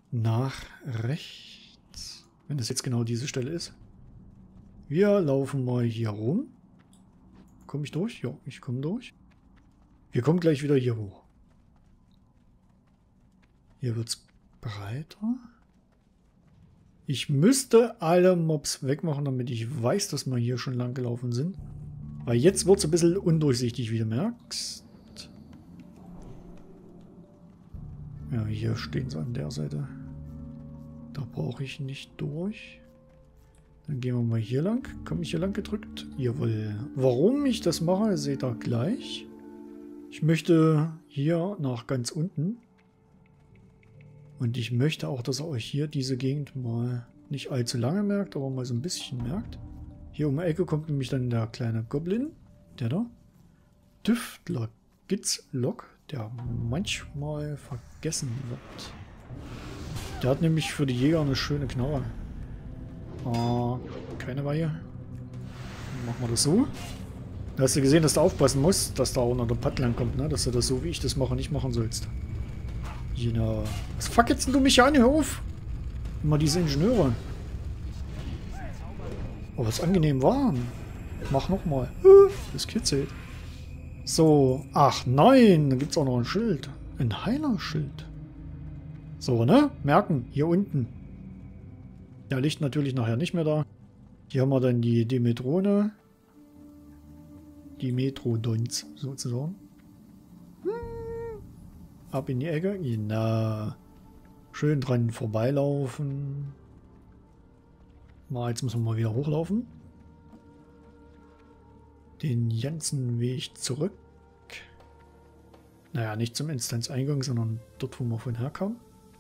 nach rechts. Wenn das jetzt genau diese Stelle ist. Wir laufen mal hier rum. Komme ich durch? Ja, ich komme durch. Wir kommen gleich wieder hier hoch. Hier wird es breiter. Ich müsste alle Mobs wegmachen, damit ich weiß, dass wir hier schon lang gelaufen sind. Weil jetzt wird es ein bisschen undurchsichtig, wie du merkst. Ja, hier stehen sie an der Seite. Da brauche ich nicht durch. Dann gehen wir mal hier lang. Komme ich hier lang gedrückt? Jawohl. Warum ich das mache, seht ihr gleich. Ich möchte hier nach ganz unten. Und ich möchte auch, dass ihr euch hier diese Gegend mal nicht allzu lange merkt, aber mal so ein bisschen merkt. Hier um die Ecke kommt nämlich dann der kleine Goblin. Der da. Tüftler Gitzlock, der manchmal vergessen wird. Der hat nämlich für die Jäger eine schöne Knarre. Keine Weihe. Dann machen wir das so. Da hast du gesehen, dass du aufpassen musst, dass da auch noch der Pad lang kommt, ne? Dass du das so, wie ich das mache, nicht machen sollst. Genau. Was fackelst denn du mich an? Hör auf! Immer diese Ingenieure. Oh, was angenehm warm. Mach nochmal. Das kitzelt. So. Ach nein, da gibt es auch noch ein Schild. Ein Heilerschild. So, ne? Merken, hier unten. Der liegt natürlich nachher nicht mehr da. Hier haben wir dann die Demetrone. Die Metrodons sozusagen. Ab in die Ecke. Genau. Schön dran vorbeilaufen. Mal, jetzt müssen wir mal wieder hochlaufen. Den ganzen Weg zurück. Naja, nicht zum Instanzeingang, sondern dort, wo wir von herkamen.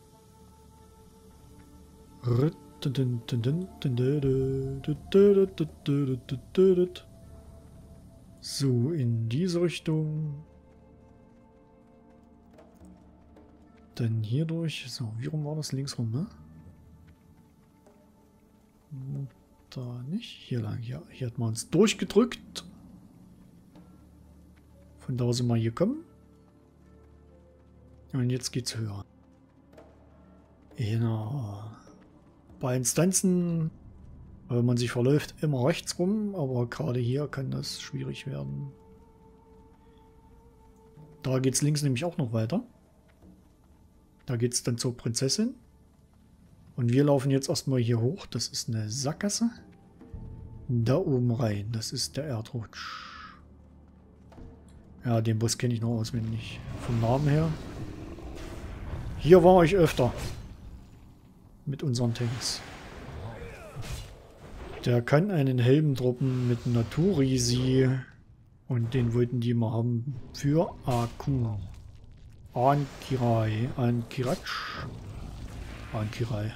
So, in diese Richtung. Dann hier durch. So, wie rum war das? Links rum, ne? Da nicht. Hier lang. Hier hat man uns durchgedrückt. Von da sind wir hier gekommen. Und jetzt geht's höher. Genau. Bei Instanzen, wenn man sich verläuft, immer rechts rum, aber gerade hier kann das schwierig werden. Da geht es links nämlich auch noch weiter. Da geht es dann zur Prinzessin. Und wir laufen jetzt erstmal hier hoch. Das ist eine Sackgasse. Da oben rein. Das ist der Erdrutsch. Ja, den Boss kenne ich noch auswendig. Vom Namen her. Hier war ich öfter. Mit unseren Tanks. Der kann einen Helm droppen mit Naturisi. Und den wollten die mal haben für Akku. Ankirai. Ankiratsch. Ankirai.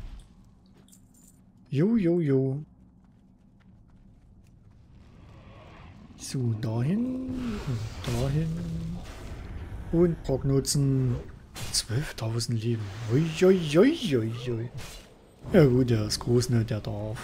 Jo. So, dahin und dahin. Und Prognosen 12.000 Leben. Uiuiuiui. Ja gut, der ist groß, ne? Der darf.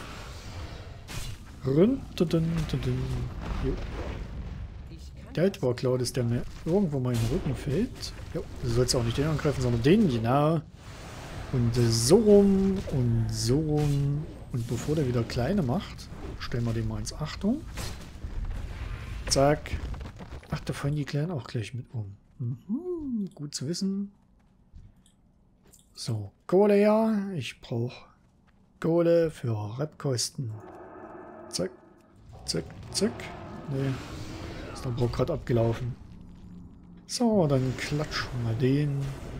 Jo. Der war klar, dass der mir irgendwo mal in den Rücken fällt. Jo, du sollst auch nicht den angreifen, sondern den, genau. Und so rum und so rum. Und bevor der wieder kleine macht, stellen wir den mal ins Achtung. Zack. Ach, da fallen die Kleinen auch gleich mit um. Mhm, gut zu wissen. So, Kohle ja. Ich brauche Kohle für Repkosten. Zack. Zack. Nee. Ist der Brock gerade abgelaufen. So, dann klatschen wir den.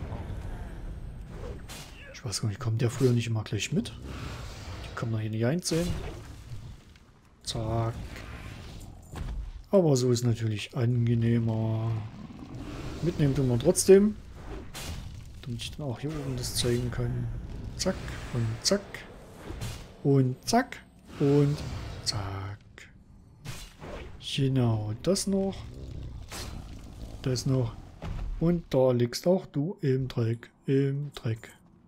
Ich weiß gar nicht, kommt der früher nicht immer gleich mit? Die kommen noch hier nicht einziehen. Zack. Aber so ist natürlich angenehmer. Mitnehmen tun wir trotzdem. Damit ich dann auch hier oben das zeigen kann. Zack und zack. Und zack. Und zack. Genau, das noch. Das noch. Und da liegst auch du im Dreck. Im Dreck.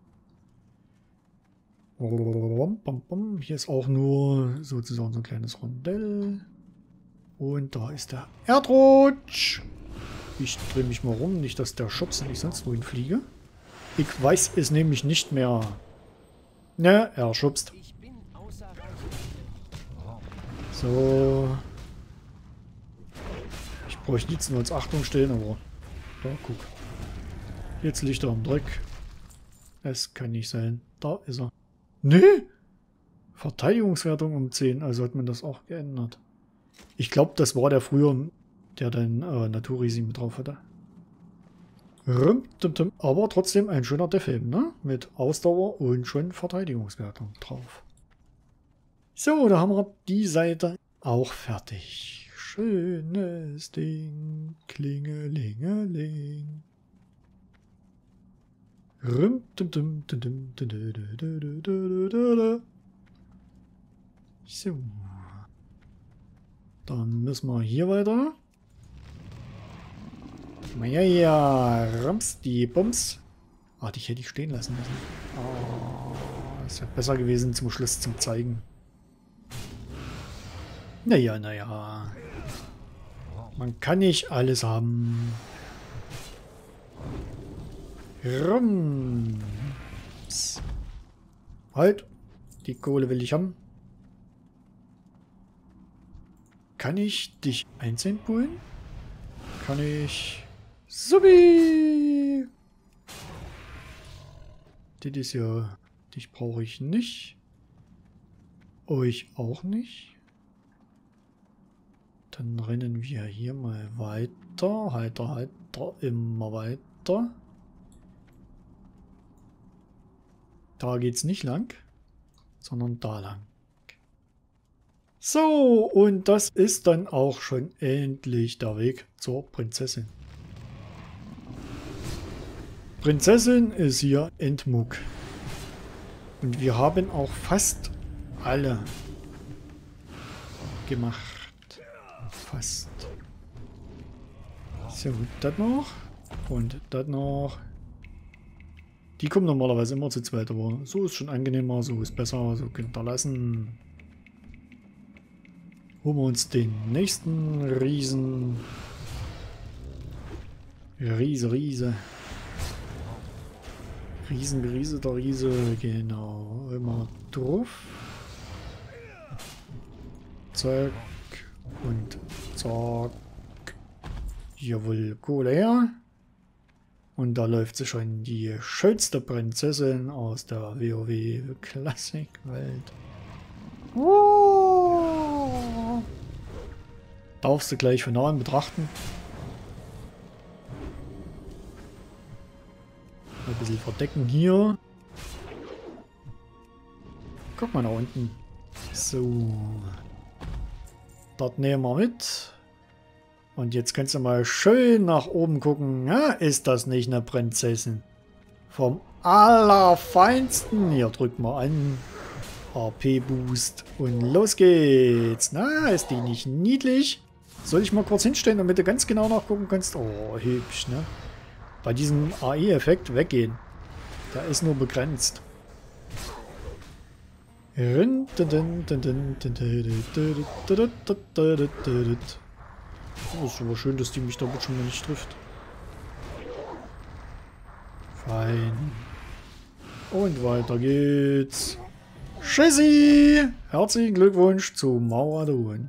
Hier ist auch nur sozusagen so ein kleines Rondell. Und da ist der Erdrutsch. Ich drehe mich mal rum, nicht dass der Schubs nicht sonst wohin fliege. Ich weiß es nämlich nicht mehr. Ne, er schubst. So. Ich bräuchte jetzt nur als Achtung stellen, aber... Da, guck. Jetzt liegt er am Dreck. Es kann nicht sein. Da ist er. Nee! Verteidigungswertung um 10. Also hat man das auch geändert. Ich glaube, das war der früher, der dann Naturisi mit drauf hatte. Aber trotzdem ein schöner Defilm, ne? Mit Ausdauer und schon Verteidigungswertung drauf. So, da haben wir die Seite auch fertig. Schönes Ding. Klingelingeling. So. Dann müssen wir hier weiter. Ja, rams die Bums. Ah, die hätte ich stehen lassen müssen. Oh, das wäre besser gewesen zum Schluss zum Zeigen. Naja, naja. Man kann nicht alles haben. Rums. Halt. Die Kohle will ich haben. Kann ich dich einzeln pullen? Kann ich... Subi! Das ist ja... Dich brauche ich nicht. Euch auch nicht. Dann rennen wir hier mal weiter. Heiter, immer weiter. Da geht's nicht lang, sondern da lang. So, und das ist dann auch schon endlich der Weg zur Prinzessin. Prinzessin ist hier Entmuck. Und wir haben auch fast alle gemacht. Fast. So, das noch. Und das noch. Die kommen normalerweise immer zu zweit, aber so ist schon angenehmer, so ist besser, so könnt ihr lassen. Holen wir uns den nächsten Riesen. Riese. Der Riese, genau. Immer drauf. Zack. Und zack. Jawohl, Kohle her. Und da läuft sie schon die schönste Prinzessin aus der WoW-Klassik-Welt. Oh. Darfst du gleich von nahen betrachten. Ein bisschen verdecken hier. Guck mal nach unten. So. Dort nehmen wir mit. Und jetzt kannst du mal schön nach oben gucken. Ja, ist das nicht eine Prinzessin? Vom Allerfeinsten. Hier drücken wir an. AP-Boost. Und los geht's. Na, ist die nicht niedlich? Soll ich mal kurz hinstellen, damit du ganz genau nachgucken kannst? Oh, hübsch, ne? Bei diesem AI-Effekt weggehen. Der ist nur begrenzt. Oh, ist aber schön, dass die mich damit schon mal nicht trifft. Fein. Und weiter geht's. Tschüssi! Herzlichen Glückwunsch zu Mauradon.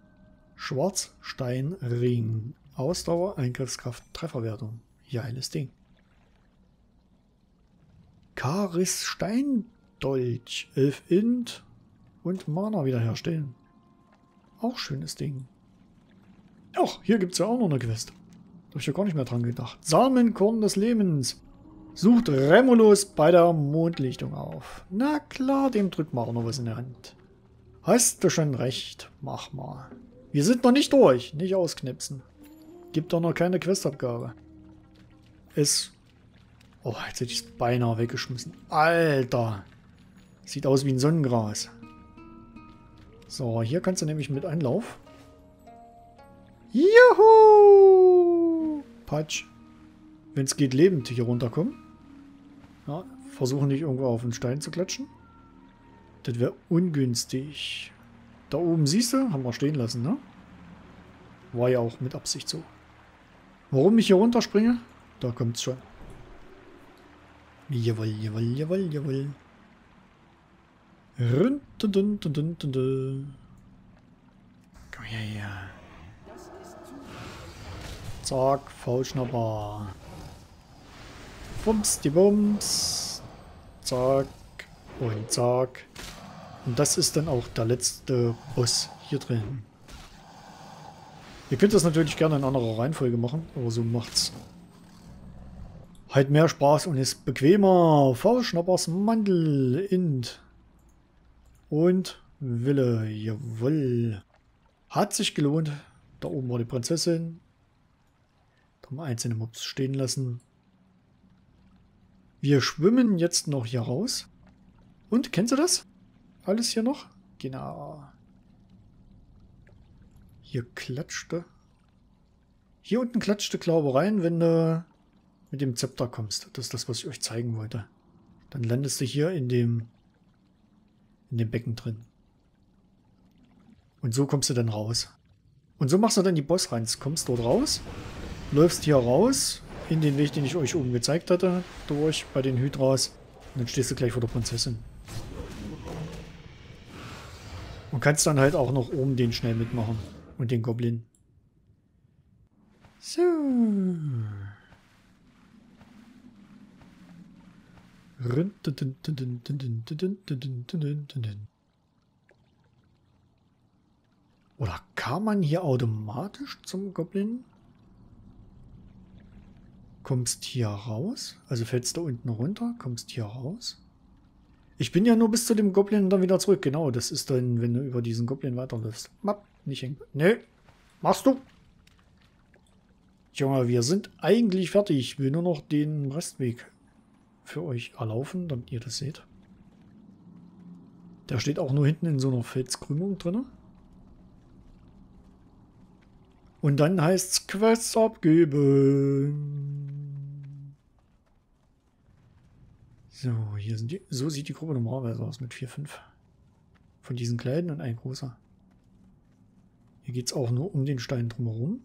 Schwarzsteinring. Ausdauer, Eingriffskraft, Trefferwertung. Geiles Ding. Karis Steindolch. 11 Int. Und Mana wiederherstellen. Auch schönes Ding. Ach, hier gibt es ja auch noch eine Quest. Da habe ich ja gar nicht mehr dran gedacht. Samenkorn des Lebens. Sucht Remulus bei der Mondlichtung auf. Na klar, dem drückt man auch noch was in der Hand. Hast du schon recht. Mach mal. Wir sind noch nicht durch. Nicht ausknipsen. Gibt doch noch keine Questabgabe. Es... Oh, jetzt hätte ich es beinahe weggeschmissen. Alter. Sieht aus wie ein Sonnengras. So, hier kannst du nämlich mit Einlauf. Juhu! Patsch. Wenn es geht, lebend hier runterkommen. Ja, versuchen nicht irgendwo auf den Stein zu klatschen. Das wäre ungünstig. Da oben siehst du, haben wir stehen lassen, ne? War ja auch mit Absicht so. Warum ich hier runterspringe? Da kommt's schon. Jawohl, jawohl, jawohl, jawohl. Run, dun, dun, dun, dun, dun, dun. Komm her. Zack, Faulschnapper. Bums, die Bums. Zack. Und zack. Und das ist dann auch der letzte Boss hier drin. Ihr könnt das natürlich gerne in anderer Reihenfolge machen, aber so macht's halt mehr Spaß und ist bequemer. Faulschnappers Mantel, Int. Und Wille, jawohl. Hat sich gelohnt. Da oben war die Prinzessin. Da haben wir einzelne Mobs stehen lassen. Wir schwimmen jetzt noch hier raus. Und, kennst du das? Alles hier noch? Genau. Hier klatschte. Hier unten klatschte Glaube rein, wenn du mit dem Zepter kommst. Das ist das, was ich euch zeigen wollte. Dann landest du hier in dem Becken drin. Und so kommst du dann raus. Und so machst du dann die Bossruns. Kommst dort raus, läufst hier raus, in den Weg, den ich euch oben gezeigt hatte, durch bei den Hydras. Und dann stehst du gleich vor der Prinzessin. Und kannst dann halt auch noch oben den schnell mitmachen. Und den Goblin. So. Oder kam man hier automatisch zum Goblin? Kommst hier raus? Also fällst du unten runter, kommst hier raus? Ich bin ja nur bis zu dem Goblin und dann wieder zurück. Genau, das ist dann, wenn du über diesen Goblin weiterläufst. Mapp, nicht hängen. Nee, machst du. Junge, wir sind eigentlich fertig. Ich will nur noch den Restweg für euch erlaufen, damit ihr das seht. Der steht auch nur hinten in so einer Felskrümmung drin. Und dann heißt es Quests abgeben. So, hier sind die. So sieht die Gruppe normalerweise aus mit 4, 5. Von diesen kleinen und ein großer. Hier geht es auch nur um den Stein drumherum.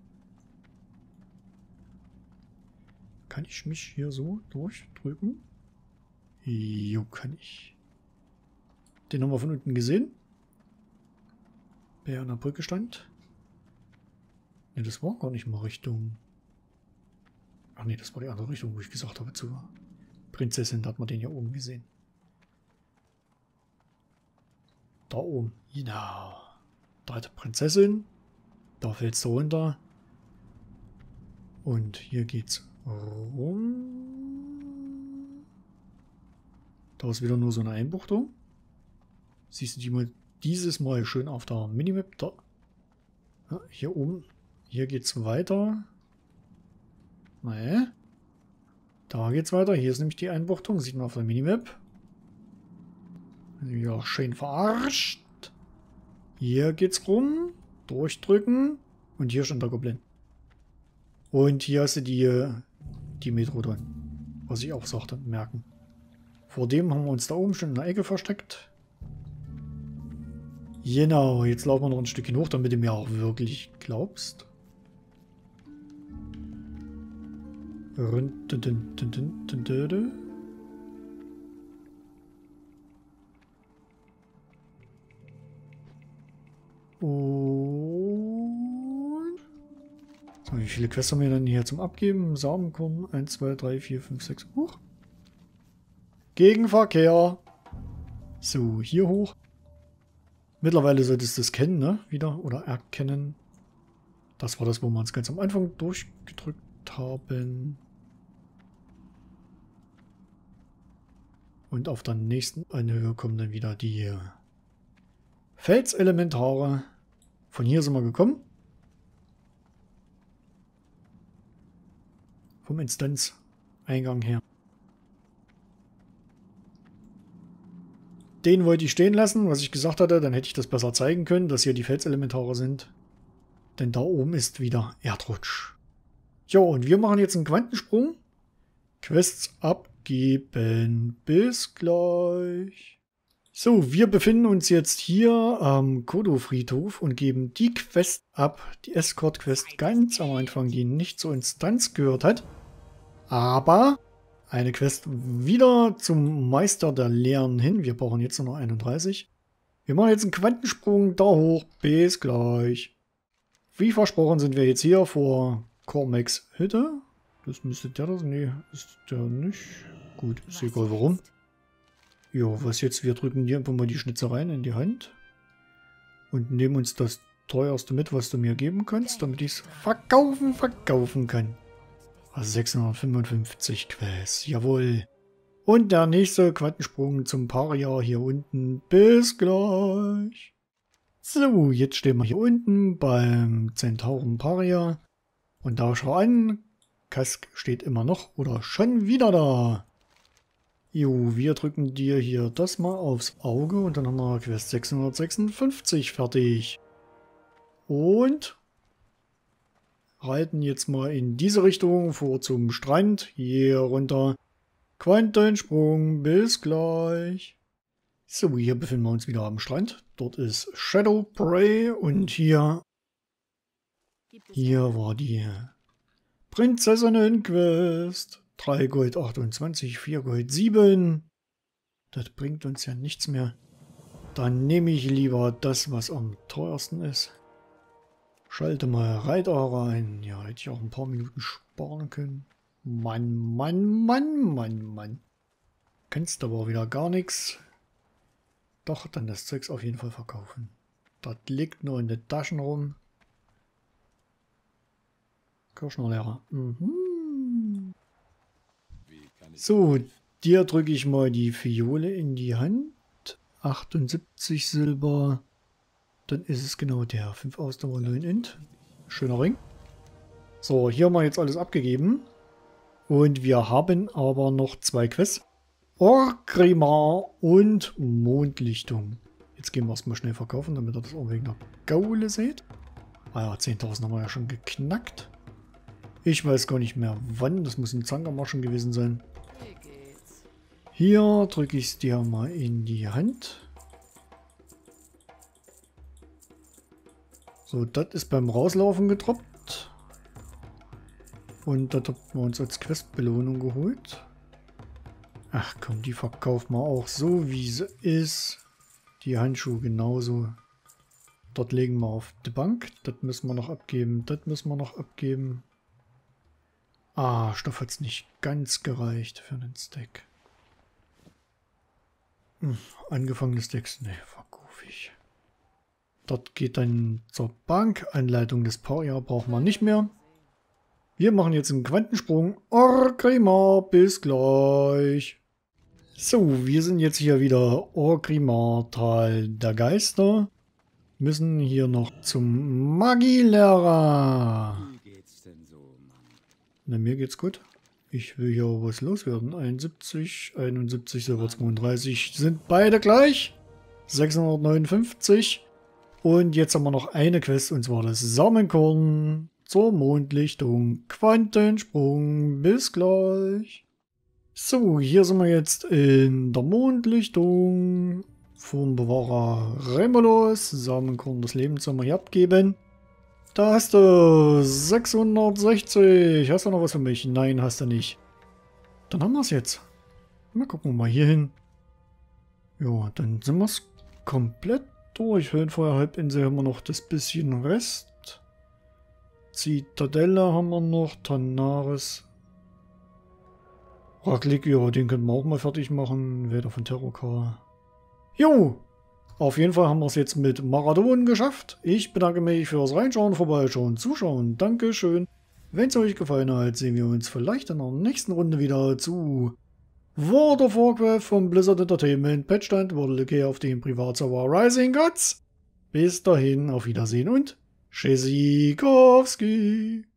Kann ich mich hier so durchdrücken? Jo, kann ich. Den haben wir von unten gesehen. Wer an der Brücke stand. Ne, das war gar nicht mal Richtung. Ach nee, das war die andere Richtung, wo ich gesagt habe zur Prinzessin. Da hat man den ja oben gesehen. Da oben. Genau. Da hat die Prinzessin. Da fällst du runter. Und hier geht's rum. Da ist wieder nur so eine Einbuchtung. Siehst du die mal dieses Mal schön auf der Minimap da. Ja, hier oben. Hier geht's weiter. Nee. Da geht's weiter. Hier ist nämlich die Einbuchtung. Sieht man auf der Minimap. Ja, schön verarscht. Hier geht's rum. Durchdrücken. Und hier schon der Goblin. Und hier hast du die Metro drin. Was ich auch sagte, merken. Vor dem haben wir uns da oben schon in der Ecke versteckt. Genau, jetzt laufen wir noch ein Stückchen hoch, damit du mir auch wirklich glaubst. Und so, wie viele Quests haben wir denn hier zum Abgeben? Samenkorn, 1, 2, 3, 4, 5, 6. Hoch. Gegenverkehr. So, hier hoch. Mittlerweile solltest du es kennen, ne? Wieder. Oder erkennen. Das war das, wo wir uns ganz am Anfang durchgedrückt haben. Und auf der nächsten Anhöhe kommen dann wieder die Felselementare. Von hier sind wir gekommen. Vom Instanzeingang her. Den wollte ich stehen lassen, was ich gesagt hatte. Dann hätte ich das besser zeigen können, dass hier die Felselementare sind. Denn da oben ist wieder Erdrutsch. Jo, und wir machen jetzt einen Quantensprung. Quests abgeben. Bis gleich. So, wir befinden uns jetzt hier am Kodo-Friedhof und geben die Quest ab. Die Escort-Quest ganz am Anfang, die nicht zur Instanz gehört hat. Aber eine Quest wieder zum Meister der Lehren hin. Wir brauchen jetzt nur noch 31. Wir machen jetzt einen Quantensprung da hoch. Bis gleich. Wie versprochen sind wir jetzt hier vor Cormacs Hütte. Das müsste der das? Nee, ist der nicht. Gut, ist egal warum. Ja, was jetzt? Wir drücken hier einfach mal die Schnitzereien in die Hand. Und nehmen uns das teuerste mit, was du mir geben kannst, damit ich es verkaufen kann. Also 655 Quests, jawohl. Und der nächste Quantensprung zum Paria hier unten. Bis gleich. So, jetzt stehen wir hier unten beim Zentauren Paria. Und da schau an, Kask steht immer noch oder schon wieder da. Jo, wir drücken dir hier das mal aufs Auge und dann haben wir Quest 656 fertig. Und reiten jetzt mal in diese Richtung vor zum Strand. Hier runter. Quantensprung, bis gleich. So, hier befinden wir uns wieder am Strand. Dort ist Shadow Prey und hier war die Prinzessinnen-Quest. 3 Gold 28, 4 Gold 7. Das bringt uns ja nichts mehr. Dann nehme ich lieber das, was am teuersten ist. Schalte mal Reiter rein. Ja, hätte ich auch ein paar Minuten sparen können. Mann. Kennst aber wieder gar nichts. Doch, dann das Zeugs auf jeden Fall verkaufen. Das liegt nur in den Taschen rum. Kirschnerlehrer. So, dir drücke ich mal die Fiole in die Hand. 78 Silber. Dann ist es genau der. 5 Ausdauer, 9 Int. Schöner Ring. So, hier haben wir jetzt alles abgegeben. Und wir haben aber noch 2 Quests. Orgrimmar und Mondlichtung. Jetzt gehen wir erstmal schnell verkaufen, damit ihr das auch wegen der Gaule seht. Ah ja, 10.000 haben wir ja schon geknackt. Ich weiß gar nicht mehr wann. Das muss ein Zangermarschen gewesen sein. Hier drücke ich es dir mal in die Hand. So, das ist beim Rauslaufen getroppt. Und das haben wir uns als Questbelohnung geholt. Ach komm, die verkaufen wir auch so, wie sie ist. Die Handschuhe genauso. Dort legen wir auf die Bank. Das müssen wir noch abgeben. Das müssen wir noch abgeben. Ah, Stoff hat es nicht ganz gereicht für einen Stack. Angefangene Stacks, ne, verkaufe ich. Dort geht dann zur Bank. Anleitung des Paria brauchen wir nicht mehr. Wir machen jetzt einen Quantensprung. Orgrimmar, bis gleich. So, wir sind jetzt hier wieder Orgrimmar, Tal der Geister. Müssen hier noch zum Magielehrer. Na, mir geht's gut. Ich will hier was loswerden. 71, 71, Silber 32 sind beide gleich. 659. Und jetzt haben wir noch eine Quest, und zwar das Samenkorn zur Mondlichtung. Quantensprung, bis gleich. So, hier sind wir jetzt in der Mondlichtung. Vom Bewahrer Remulus. Samenkorn des Lebens sollen wir hier abgeben. Da hast du 660. Hast du noch was für mich? Nein, hast du nicht. Dann haben wir es jetzt. Mal gucken mal hier hin. Ja, dann sind wir es komplett durch. Höhenfeuer Halbinsel haben wir noch das bisschen Rest. Zitadelle haben wir noch. Tanaris. Raklik, ja, den können wir auch mal fertig machen. Wäder von Terrokar. Jo! Auf jeden Fall haben wir es jetzt mit Marathon geschafft. Ich bedanke mich fürs Reinschauen, Vorbeischauen, Zuschauen. Dankeschön. Wenn es euch gefallen hat, sehen wir uns vielleicht in der nächsten Runde wieder zu World of Warcraft von Blizzard Entertainment. Patchstand wurde Decay auf dem Privatserver Rising Gods. Bis dahin, auf Wiedersehen und Tschüssikowski.